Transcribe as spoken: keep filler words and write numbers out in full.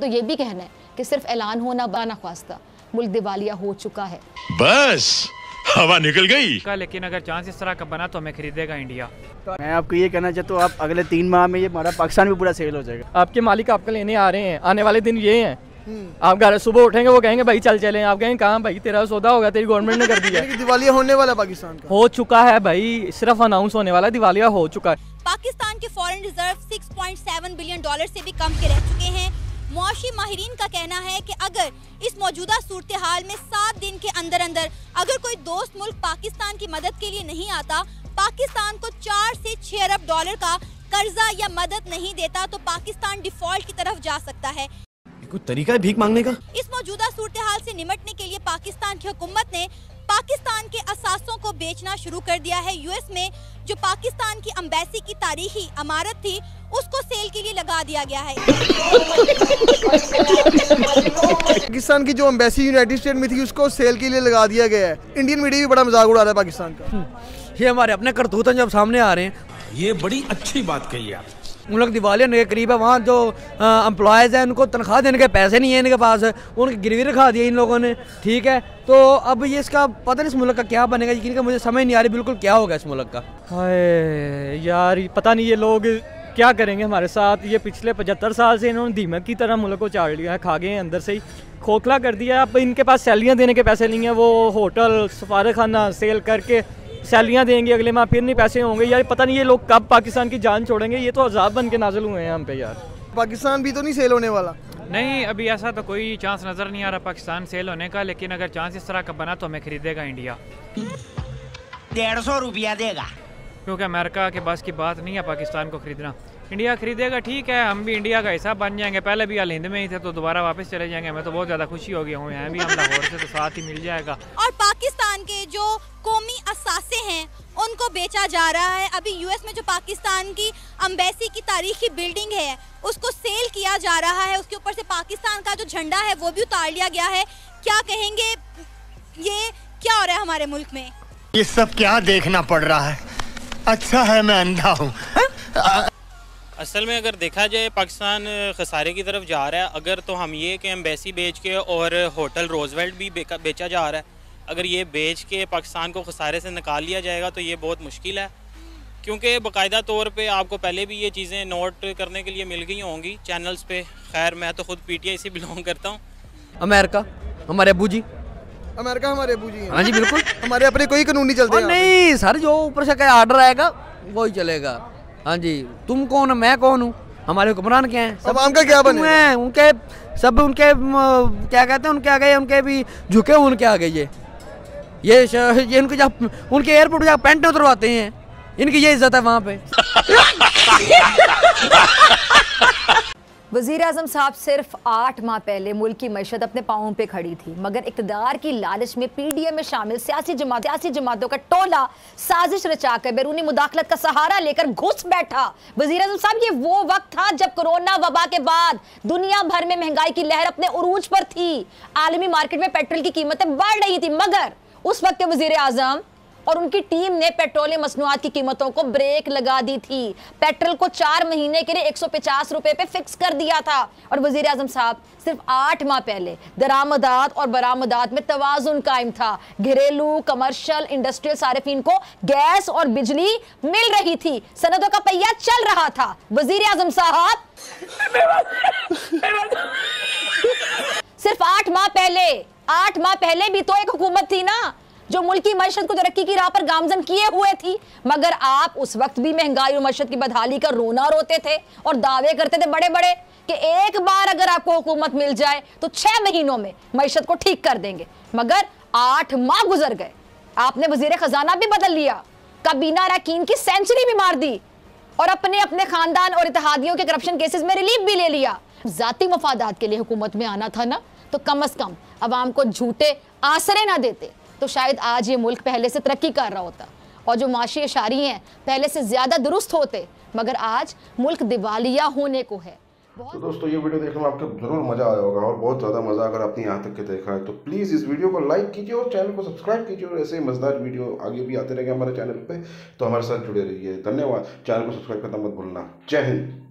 तो ये भी कहना है कि सिर्फ ऐलान होना बाना ख्वास्ता मुल्क दिवालिया हो चुका है। बस हवा निकल गई। लेकिन अगर चांस इस तरह का बना तो हमें खरीदेगा इंडिया। मैं आपको ये कहना चाहता हूँ, आप अगले तीन माह में ये हमारा पाकिस्तान भी पूरा सेल हो जाएगा। आपके मालिक आपको लेने आ रहे हैं, आने वाले दिन ये हैं। आप घर सुबह उठेंगे वो कहेंगे भाई चल चले, आप कहेंगे कहाँ भाई तेरा सौदा होगा, तेरी गवर्नमेंट ने कर दिया। दिवालिया होने वाला पाकिस्तान का हो चुका है भाई, सिर्फ अनाउंस होने वाला, दिवालिया हो चुका है। पाकिस्तान के फॉरेन रिजर्व छह पॉइंट सात बिलियन डॉलर से भी कम के रह चुके हैं। मुआशी माहिरीन का कहना है कि अगर इस मौजूदा सूरत हाल में सात दिन के अंदर अंदर अगर कोई दोस्त मुल्क पाकिस्तान की मदद के लिए नहीं आता, पाकिस्तान को चार से छह अरब डॉलर का कर्जा या मदद नहीं देता, तो पाकिस्तान डिफॉल्ट की तरफ जा सकता है। कोई तरीका है भीख मांगने का? इस मौजूदा सूरत हाल से निपटने के लिए पाकिस्तान की हुकूमत ने पाकिस्तान के असासों को बेचना शुरू कर दिया है। यूएस में जो पाकिस्तान की अम्बेसी की तारीखी इमारत थी उसको सेल के लिए लगा दिया गया है। पाकिस्तान की जो अम्बेसी यूनाइटेड स्टेट में थी उसको सेल के लिए लगा दिया गया है। इंडियन मीडिया भी बड़ा मजाक उड़ा रहा है पाकिस्तान का। ये हमारे अपने करतूत जब सामने आ रहे हैं, ये बड़ी अच्छी बात कही आप। उन लोग दिवालिया के करीब है, वहाँ जो एम्प्लॉयज़ हैं उनको तनख्वाह देने के पैसे नहीं है इनके पास, उनकी गिरवी रखा दिया इन लोगों ने। ठीक है, तो अब ये इसका पता नहीं इस मुल्क का क्या बनेगा, यकीन का मुझे समझ नहीं आ रही बिल्कुल क्या होगा इस मुल्क का। हाय यार पता नहीं ये लोग क्या करेंगे हमारे साथ। ये पिछले पचहत्तर साल से इन्होंने दीमक की तरह मुल्क को चाड़ लिया है, खा गए हैं, अंदर से ही खोखला कर दिया। अब इनके पास सैलरियाँ देने के पैसे नहीं है, वो होटल सफारत खाना सेल करके सैलरियाँ देंगे, अगले माह फिर नहीं पैसे होंगे। यार पता नहीं ये लोग कब पाकिस्तान की जान छोड़ेंगे, ये तो अजाब बन के नाजिल हुए हैं हम पे यार। पाकिस्तान भी तो नहीं सेल होने वाला। नहीं, अभी ऐसा तो कोई चांस नज़र नहीं आ रहा पाकिस्तान सेल होने का, लेकिन अगर चांस इस तरह का बना तो हमें खरीदेगा इंडिया। डेढ़ सौ रुपया देगा, क्योंकि अमेरिका के बस की बात नहीं है पाकिस्तान को खरीदना। इंडिया खरीदेगा, ठीक है, हम भी इंडिया का हिस्सा बन जाएंगे। पहले भी अल हिंद में ही थे तो दोबारा वापस चले जाएंगे। मैं तो बहुत ज़्यादा खुशी हो गया हूँ, यहाँ भी हम लाहौर से तो साथ ही मिल जाएगा। और पाकिस्तान के जो कौमी असासे हैं उनको बेचा जा रहा है। अभी यूएस में जो पाकिस्तान की अम्बेसी की तारीखी बिल्डिंग है उसको सेल किया जा रहा है, उसके ऊपर से पाकिस्तान का जो झंडा है वो भी उतार लिया गया है। क्या कहेंगे, ये क्या हो रहा है हमारे मुल्क में? ये सब क्या देखना पड़ रहा है? अच्छा है मैं अंधा हूँ। असल में अगर देखा जाए पाकिस्तान खसारे की तरफ जा रहा है। अगर तो हम ये कि एम्बेसी बेच के और होटल रोजवेल्ट भी बेचा जा रहा है, अगर ये बेच के पाकिस्तान को खसारे से निकाल लिया जाएगा तो ये बहुत मुश्किल है, क्योंकि बाकायदा तौर पे आपको पहले भी ये चीज़ें नोट करने के लिए मिल गई होंगी चैनल्स पे। खैर मैं तो खुद पीटीआई से बिलोंग करता हूँ। अमेरिका हमारे अबू जी, अमेरिका हमारे अबू जी हैं। हाँ जी बिल्कुल। हमारे अपने कोई कानून नहीं चलते। नहीं सर, जो ऊपर से क्या आर्डर आएगा वही चलेगा। हाँ जी, तुम कौन हो मैं कौन हूँ, हमारे हुक्मरान क्या हैं, सब आम का क्या बने हैं उनके, सब उनके क्या कहते हैं उनके आगे, उनके भी झुके हुए उनके आगे। ये ये ये उनके जब उनके एयरपोर्ट जहाँ पेंट उतरवाते हैं, इनकी ये इज्जत है वहाँ पे। वज़ीर-ए-आज़म साहब सिर्फ आठ माह पहले मुल्क की मईशत अपने पाँव पे खड़ी थी, मगर इक़्तिदार की लालच में पीडीएम में शामिल सियासी जमात सियासी जमातों का टोला साजिश रचाकर बैरूनी मुदाखलत का सहारा लेकर घुस बैठा। वज़ीर-ए-आज़म साहब ये वो वक्त था जब कोरोना वबा के बाद दुनिया भर में महंगाई की लहर अपने उरूज पर थी, आलमी मार्केट में पेट्रोल की कीमतें बढ़ रही थी, मगर उस वक्त के वज़ीर-ए-आज़म और उनकी टीम ने पेट्रोलियम मसनूआत की कीमतों को ब्रेक लगा दी थी। पेट्रोल को चार महीने के लिए एक सौ पचास रुपए पे फिक्स कर दिया था और वजीर आजम साहब सिर्फ आठ माह पहले दरामदात और बरामदात में तवाजुन कायम था। घरेलू, कमर्शियल, इंडस्ट्रियल सारिफीन को गैस और बिजली मिल रही थी, सनदों का पहिया चल रहा था। वजीर आजम साहब सिर्फ आठ माह पहले आठ माह पहले भी तो एक हुकूमत थी ना जो मुल्की मईशत को तरक्की की राह पर गामजन किए हुए थी, मगर आप उस वक्त भी महंगाई और मईशत की बदहाली का रोना रोते थे और दावे करते थे बड़े बड़े कि एक बार अगर आपको हुकूमत मिल जाए तो छह महीनों में मईशत को ठीक कर देंगे। मगर आठ माह गुजर गए, आपने वजीर खजाना भी बदल लिया, काबीना अरकान की सेंचुरी भी मार दी और अपने अपने खानदान और इत्तेहादियों के करप्शन केसेस में रिलीफ भी ले लिया। जाती मफादात के लिए हुकूमत में आना था ना, तो कम अज कम अवाम को झूठे आसरे ना देते तो शायद आज ये मुल्क पहले से तरक्की कर रहा होता और जो माशी इशारी हैं पहले से ज्यादा दुरुस्त होते, मगर आज मुल्क दिवालिया होने को है। तो दोस्तों ये वीडियो देखने में आपको जरूर मजा आया होगा और बहुत ज़्यादा मजा अगर आपने यहाँ तक के देखा है तो प्लीज़ इस वीडियो को लाइक कीजिए और चैनल को सब्सक्राइब कीजिए और ऐसे मजेदार वीडियो आगे भी आते रहेंगे हमारे चैनल पे, तो हमारे साथ जुड़े रहिए। धन्यवाद। चैनल को सब्सक्राइब करना मत भूलना। जय हिंद।